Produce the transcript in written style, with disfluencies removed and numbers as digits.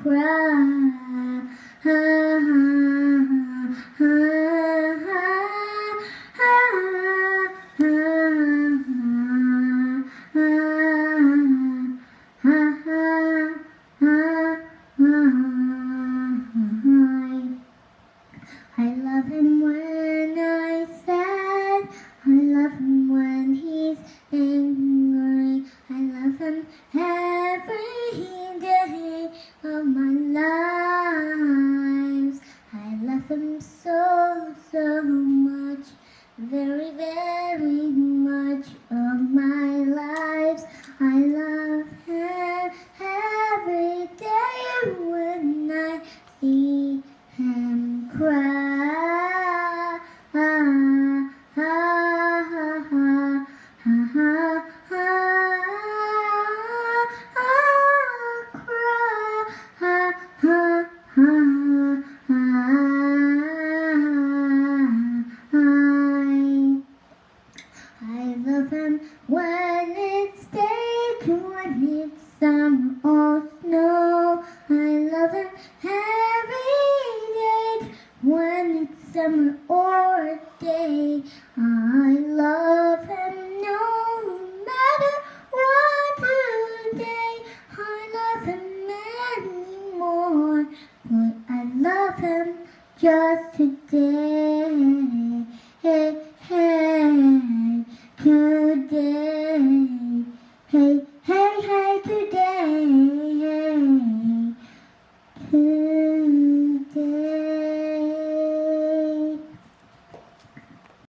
cry. I love him when I'm sad. I love him when he's angry. I love him every day of my lives. I love him so, so much. Very, very much of my lives. I love him every day when I see him cry. I love him when it's day, when it's summer or snow. I love him every day, when it's summer or day. I love him no matter what today. I love him anymore, but I love him just today. Today.